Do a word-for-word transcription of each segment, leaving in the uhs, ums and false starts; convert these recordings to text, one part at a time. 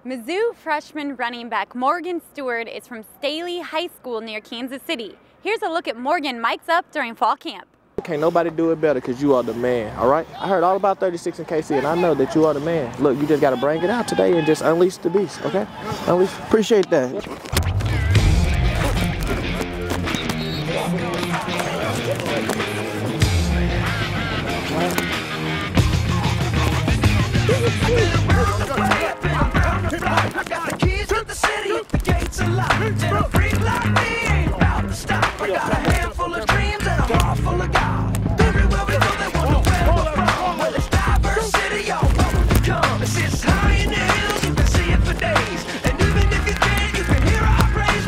Mizzou freshman running back Morgan Stewart is from Staley High School near Kansas City. Here's a look at Morgan mic'd up during fall camp. Can't nobody do it better because you are the man, all right? I heard all about thirty-six in K C, and I know that you are the man. Look, you just got to bring it out today and just unleash the beast, okay? Unleash. Appreciate that. I got the keys to the city, the gates are locked, and a freak like me ain't about to stop. I got a handful of dreams and a heart full of God. Everywhere we go, they wonder where we're from. Well, it's diversity, y'all welcome to come. It sits high in the hills, you can see it for days. And even if you can't, you can hear our praise.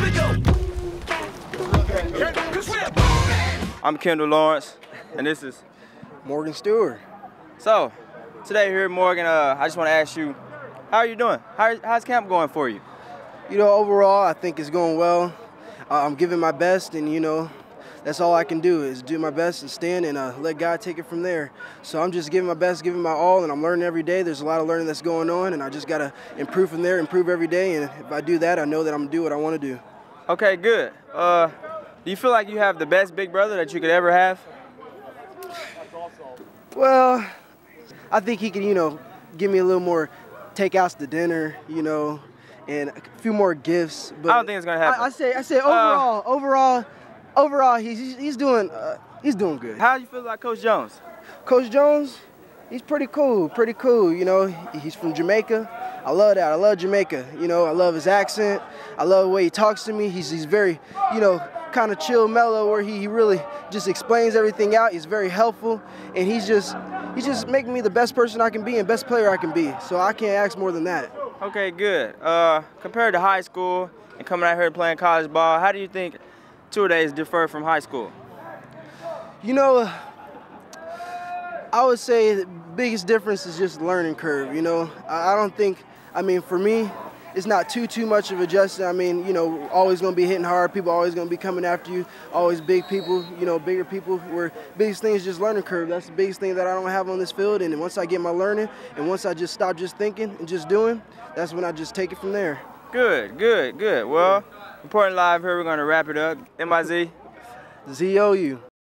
We go, 'cause we're booming. I'm Kendall Lawrence, and this is Morgan Stewart. So, today here at Morgan, uh, I just want to ask you, how are you doing? How, how's camp going for you? You know, overall, I think it's going well. Uh, I'm giving my best, and you know, that's all I can do is do my best and stand and uh, let God take it from there. So I'm just giving my best, giving my all, and I'm learning every day. There's a lot of learning that's going on, and I just got to improve from there, improve every day. And if I do that, I know that I'm going to do what I want to do. Okay, good. Uh, do you feel like you have the best big brother that you could ever have? Well, I think he can, you know, give me a little more takeouts to dinner, you know, and a few more gifts. But I don't think it's gonna happen. I, I say, I say, overall, uh, overall, overall, he's he's doing, uh, he's doing good. How do you feel about Coach Jones? Coach Jones, he's pretty cool, pretty cool. You know, he's from Jamaica. I love that. I love Jamaica. You know, I love his accent. I love the way he talks to me. He's he's very, you know, kind of chill, mellow, where he, he really just explains everything out. He's very helpful, and he's just he's just making me the best person I can be and best player I can be. So I can't ask more than that. Okay, good. Uh, compared to high school and coming out here and playing college ball, how do you think two-a-days differ from high school? You know, I would say the biggest difference is just learning curve. You know, I, I don't think, I mean, for me, it's not too, too much of a adjustment. I mean, you know, always going to be hitting hard. People always going to be coming after you. Always big people, you know, bigger people. Where biggest thing is just learning curve. That's the biggest thing that I don't have on this field. And once I get my learning, and once I just stop just thinking and just doing, that's when I just take it from there. Good, good, good. Well, important live here. We're going to wrap it up. M I Z. Z O U.